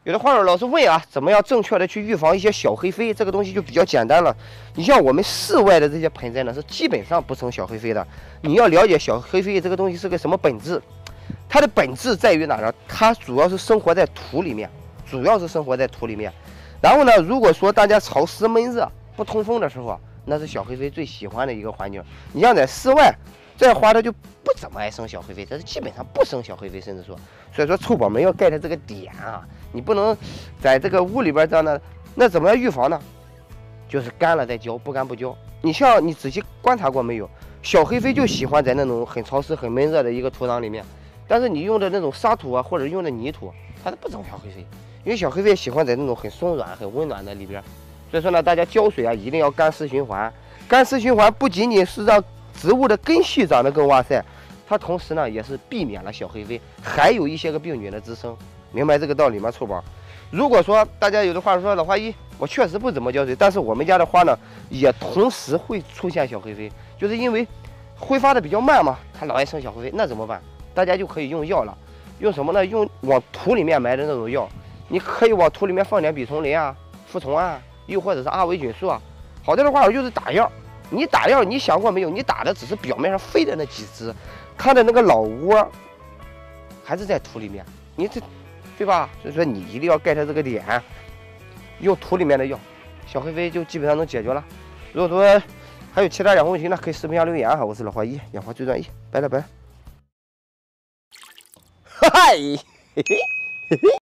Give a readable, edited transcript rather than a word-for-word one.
有的话友老是问啊，怎么样正确的去预防一些小黑飞？这个东西就比较简单了。你像我们室外的这些盆栽呢，是基本上不生小黑飞的。你要了解小黑飞这个东西是个什么本质，它的本质在于哪呢？它主要是生活在土里面，然后呢，如果说大家潮湿闷热、不通风的时候啊，那是小黑飞最喜欢的一个环境。你像在室外，这花它就不怎么爱生小黑飞，它是基本上不生小黑飞，甚至说，所以说臭宝们要盖的这个点啊，你不能在这个屋里边这样的，那怎么样预防呢？就是干了再浇，不干不浇。你像你仔细观察过没有？小黑飞就喜欢在那种很潮湿、很闷热的一个土壤里面，但是你用的那种沙土啊，或者用的泥土，它是不长小黑飞，因为小黑飞喜欢在那种很松软、很温暖的里边。所以说呢，大家浇水啊，一定要干湿循环。干湿循环不仅仅是让植物的根系长得更哇塞，它同时呢也是避免了小黑飞还有一些个病菌的滋生。明白这个道理吗，臭宝？如果说大家有的话说，老花一，我确实不怎么浇水，但是我们家的花呢，也同时会出现小黑飞，就是因为挥发的比较慢嘛，它老爱生小黑飞，那怎么办？大家就可以用药了，用什么呢？用往土里面埋的那种药，你可以往土里面放点吡虫林啊、覆虫啊，又或者是阿维菌素啊。好点的话，就是打药。你打药，你想过没有？你打的只是表面上飞的那几只，它的那个老窝还是在土里面，你这。对吧？所以说你一定要盖它这个点，用土里面的药，小黑飞就基本上能解决了。如果说还有其他养花问题呢，可以视频下留言哈。我是老花一，养花最专一，拜了拜。嗨，嘿嘿嘿嘿。